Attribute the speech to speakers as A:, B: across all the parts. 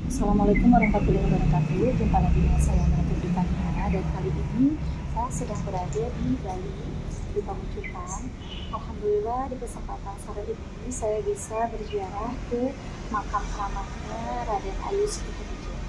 A: Assalamualaikum warahmatullahi wabarakatuh. Jumpa lagi dengan saya Nati Dipania, dan kali ini saya sedang berada di Bali, di Pamujukan. Alhamdulillah di kesempatan sore ini saya bisa berziarah ke makam keramatnya Raden Ayu Siti Hadijah.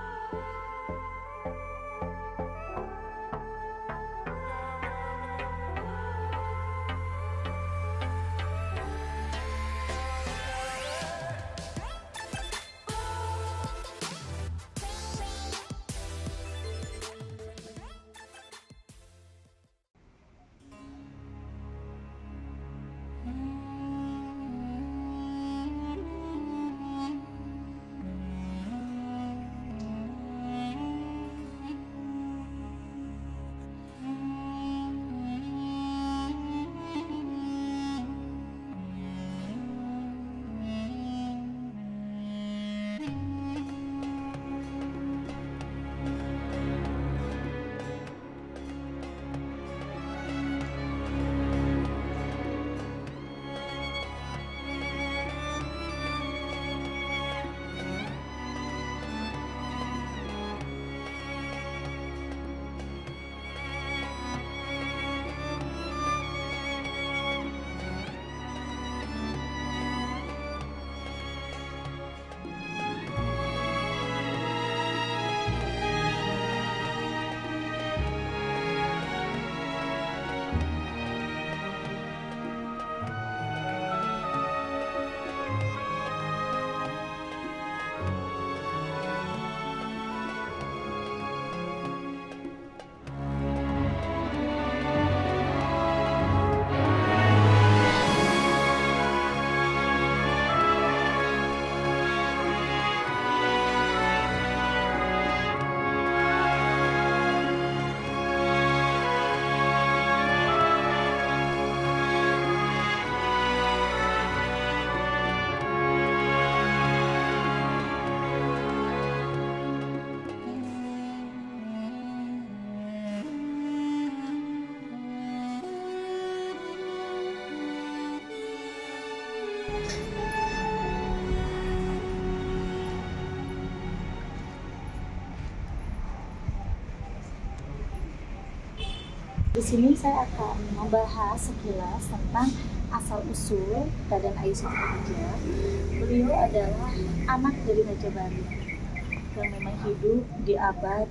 A: Di sini saya akan membahas sekilas tentang asal-usul Raden Ayu Siti Hadijah. Beliau adalah anak dari Raja Bali yang memang hidup di abad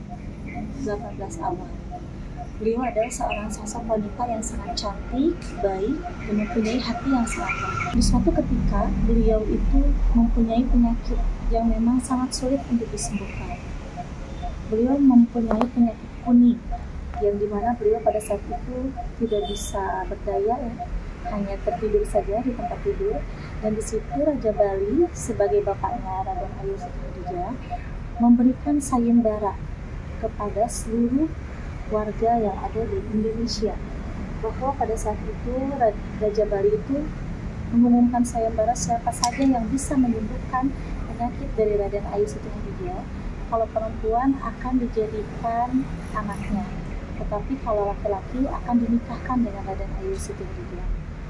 A: 18 awal. Beliau adalah seorang sosok wanita yang sangat cantik, baik, dan mempunyai hati yang sangat baik. Di suatu ketika, beliau itu mempunyai penyakit yang memang sangat sulit untuk disembuhkan. Beliau mempunyai penyakit kuning, yang dimana beliau pada saat itu tidak bisa berdaya, hanya tertidur saja di tempat tidur. Dan di situ Raja Bali sebagai bapaknya Raden Ayu Siti Hadijah memberikan sayembara kepada seluruh warga yang ada di Indonesia, bahwa pada saat itu Raja Bali itu mengumumkan sayembara siapa saja yang bisa menyembuhkan penyakit dari Raden Ayu Siti Hadijah, kalau perempuan akan dijadikan anaknya, tetapi kalau laki-laki akan dinikahkan dengan Raden Ayu Siti Hadijah.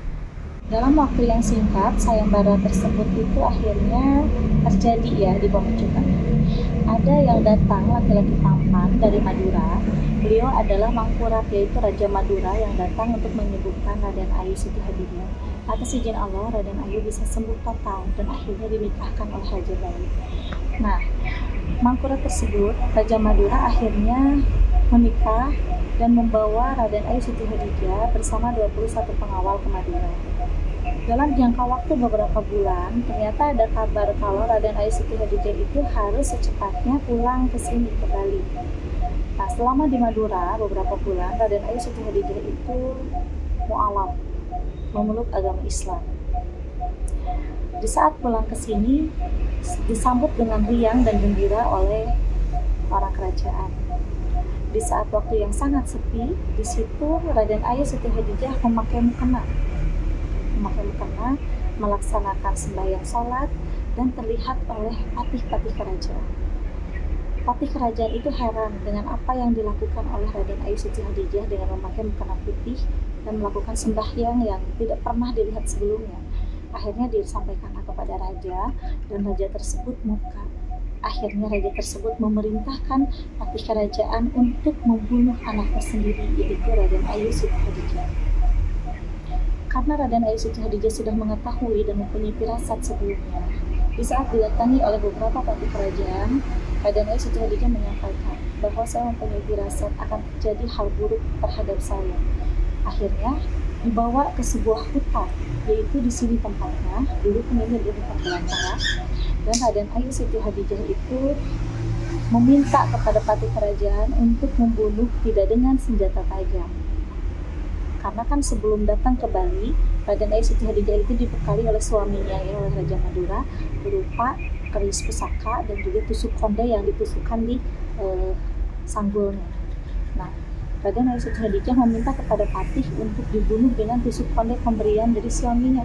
A: Dalam waktu yang singkat, sayembara tersebut itu akhirnya terjadi ya di Pamujukan. Ada yang datang laki-laki tampan dari Madura. Beliau adalah Mangkurat, yaitu Raja Madura yang datang untuk menyembuhkan Raden Ayu Siti Hadijah. Atas izin Allah, Raden Ayu bisa sembuh total dan akhirnya dinikahkan oleh Raja Bali. Nah, Mangkurat tersebut, Raja Madura, akhirnya menikah dan membawa Raden Ayu Siti Hadijah bersama 21 pengawal ke Madura. Dalam jangka waktu beberapa bulan, ternyata ada kabar kalau Raden Ayu Siti Hadijah itu harus secepatnya pulang ke sini, ke Bali. Nah, selama di Madura beberapa bulan, Raden Ayu Siti Hadijah itu mu'alaf, memeluk agama Islam. Di saat pulang ke sini, disambut dengan riang dan gembira oleh orang kerajaan. Di saat waktu yang sangat sepi, di situ Raden Ayu Siti Hadijah memakai mukena, melaksanakan sembahyang sholat, dan terlihat oleh patih-patih kerajaan. Patih kerajaan itu heran dengan apa yang dilakukan oleh Raden Ayu Siti Hadijah dengan memakai mukena putih dan melakukan sembahyang yang tidak pernah dilihat sebelumnya. Akhirnya disampaikan kepada raja, dan raja tersebut murka. Akhirnya raja tersebut memerintahkan patih kerajaan untuk membunuh anaknya sendiri, yaitu Raden Ayu Siti Hadijah. Karena Raden Ayu Siti Hadijah sudah mengetahui dan mempunyai firasat sebelumnya, di saat didatangi oleh beberapa patih kerajaan, Raden Ayu Siti Hadijah menyampaikan bahwa saya mempunyai firasat akan terjadi hal buruk terhadap saya. Akhirnya dibawa ke sebuah hutan, yaitu di sini tempatnya, dulu penyihir di hutan belantara, dan Raden Ayu Siti Hadijah itu meminta kepada patih kerajaan untuk membunuh tidak dengan senjata tajam. Karena kan sebelum datang ke Bali, Raden Ayu Siti Hadijah itu dibekali oleh suaminya, ya, oleh Raja Madura, berupa keris pusaka dan juga tusuk konde yang ditusukkan di sanggulnya. Nah, Raden Ayu Siti Hadijah meminta kepada patih untuk dibunuh dengan tusuk konde pemberian dari suaminya.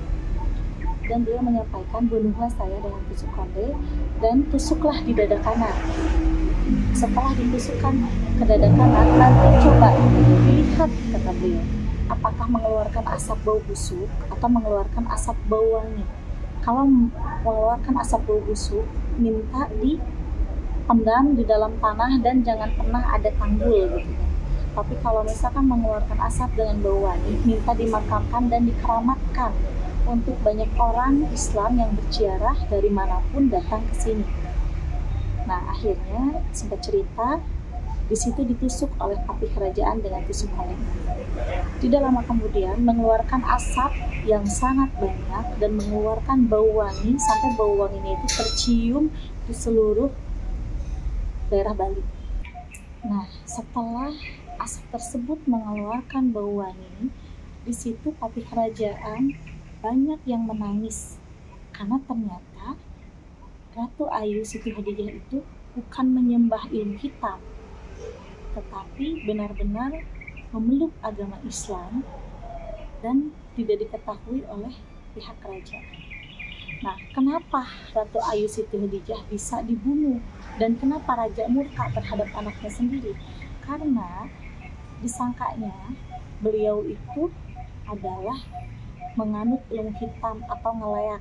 A: Dan beliau menyampaikan, bunuhlah saya dengan tusuk konde dan tusuklah di dada kanan. Setelah ditusukkan ke dada kanan, nanti coba lihat, kata beliau, apakah mengeluarkan asap bau busuk atau mengeluarkan asap bau wangi. Kalau mengeluarkan asap bau busuk, minta dipendam di dalam tanah dan jangan pernah ada tanggul gitu. Tapi kalau misalkan mengeluarkan asap dengan bau wangi, minta dimakamkan dan dikeramatkan untuk banyak orang Islam yang berziarah dari manapun datang ke sini. Nah, akhirnya singkat cerita, di situ ditusuk oleh patih kerajaan dengan tusuk konde. Tidak lama kemudian mengeluarkan asap yang sangat banyak dan mengeluarkan bau wangi sampai bau wanginya itu tercium di seluruh daerah Bali. Nah, setelah asap tersebut mengeluarkan bau wangi, di situ patih kerajaan banyak yang menangis karena ternyata Ratu Ayu Siti Hadijah itu bukan menyembah ilmu hitam, tetapi benar-benar memeluk agama Islam dan tidak diketahui oleh pihak kerajaan. Nah, kenapa Ratu Ayu Siti Hadijah bisa dibunuh dan kenapa raja murka terhadap anaknya sendiri? Karena disangkanya beliau itu adalah menganut ilmu hitam atau ngeleak.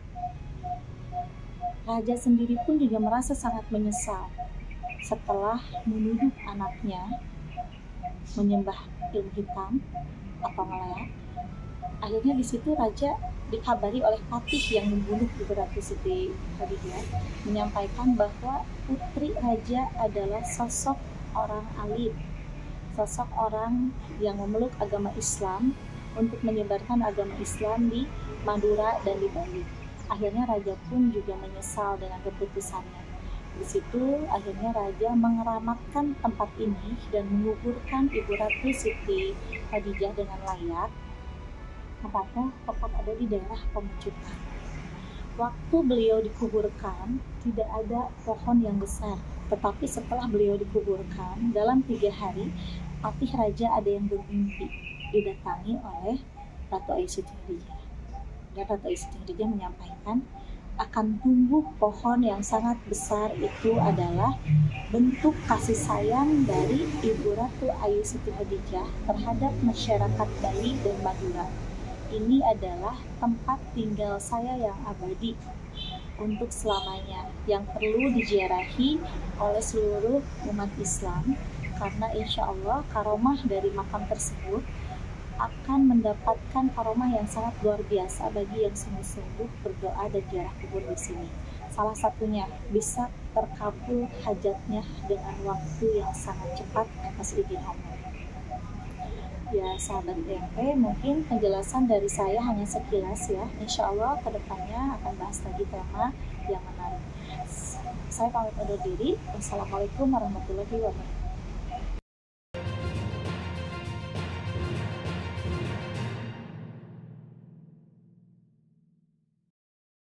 A: Raja sendiri pun juga merasa sangat menyesal setelah menuduh anaknya menyembah ilmu hitam atau ngeleak. Akhirnya di situ raja dikabari oleh patih yang membunuh Ibu Ratu Siti Hadijah, menyampaikan bahwa putri raja adalah sosok orang alim, sosok orang yang memeluk agama Islam untuk menyebarkan agama Islam di Madura dan di Bali. Akhirnya raja pun juga menyesal dengan keputusannya. Di situ akhirnya raja mengeramatkan tempat ini dan menguburkan Ibu Ratu Siti Hadijah dengan layak. Tempatnya tepat ada di daerah Pemecutan. Waktu beliau dikuburkan, tidak ada pohon yang besar. Tetapi setelah beliau dikuburkan, dalam 3 hari, patih raja ada yang bermimpi didatangi oleh Ratu Ayu Siti Hadijah. Dan Ratu Ayu Siti Hadijah menyampaikan akan tumbuh pohon yang sangat besar, itu adalah bentuk kasih sayang dari Ibu Ratu Ayu Siti Hadijah terhadap masyarakat Bali dan Madura. Ini adalah tempat tinggal saya yang abadi untuk selamanya, yang perlu diziarahi oleh seluruh umat Islam, karena insya Allah karomah dari makam tersebut akan mendapatkan karomah yang sangat luar biasa bagi yang sungguh-sungguh berdoa dan ziarah kubur di sini. Salah satunya bisa terkabul hajatnya dengan waktu yang sangat cepat atas izin Allah. Ya sahabat TMP, mungkin penjelasan dari saya hanya sekilas ya. Insya Allah kedepannya akan bahas lagi tema yang menarik. Saya pamit undur diri. Wassalamualaikum warahmatullahi wabarakatuh.